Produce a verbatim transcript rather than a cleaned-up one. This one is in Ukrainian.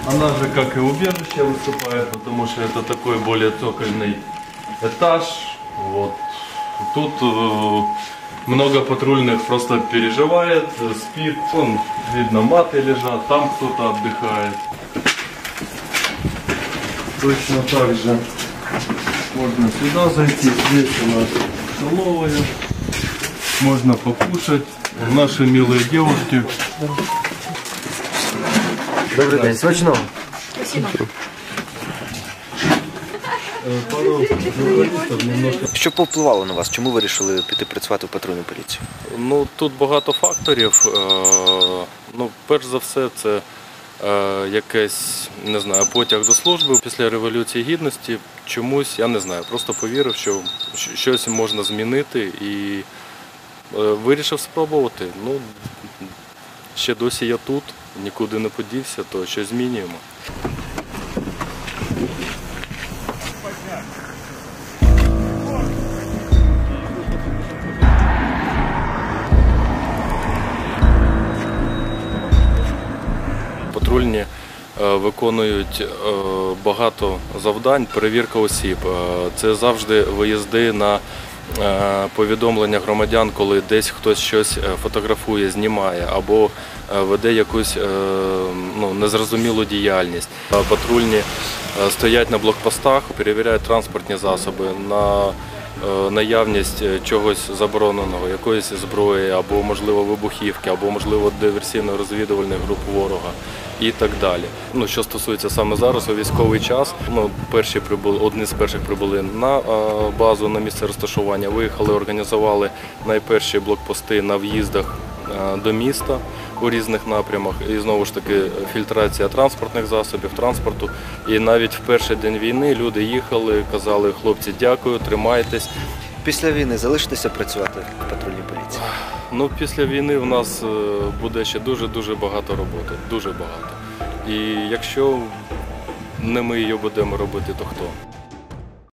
Она же как и убежище выступает, потому что это такой более цокольный этаж. Вот. Тут э, много патрульных просто переживает, спит. Вон, видно, маты лежат, там кто-то отдыхает. Точно так же можно сюда зайти. Здесь у нас столовая. Можно покушать. Наши милые девушки. Добрий день, смачного. Спасибо. Пару журналістів немножко. Що повпливало на вас? Чому ви вирішили піти працювати в патрульну поліцію? Ну, тут багато факторів. Ну, перш за все, це якийсь, не знаю, потяг до служби після Революції Гідності. Чомусь, я не знаю, просто повірив, що щось можна змінити і вирішив спробувати. Ну, ще досі я тут, нікуди не подівся, то щось змінюємо. Патрульні виконують багато завдань, перевірка осіб. Це завжди виїзди на повідомлення громадян, коли десь хтось щось фотографує, знімає або веде якусь ну, незрозумілу діяльність. Патрульні стоять на блокпостах, перевіряють транспортні засоби на наявність чогось забороненого, якоїсь зброї, або, можливо, вибухівки, або, можливо, диверсійно-розвідувальних груп ворога і так далі. Ну, що стосується саме зараз, у військовий час, ну, перші прибули, одні з перших прибули на базу, на місце розташування, виїхали, організували найперші блокпости на в'їздах до міста у різних напрямах. І знову ж таки фільтрація транспортних засобів, транспорту. І навіть в перший день війни люди їхали, казали: хлопці, дякую, тримайтесь. Після війни залишитеся працювати в патрульній поліції? Ну, після війни в нас буде ще дуже-дуже багато роботи, дуже багато. І якщо не ми її будемо робити, то хто?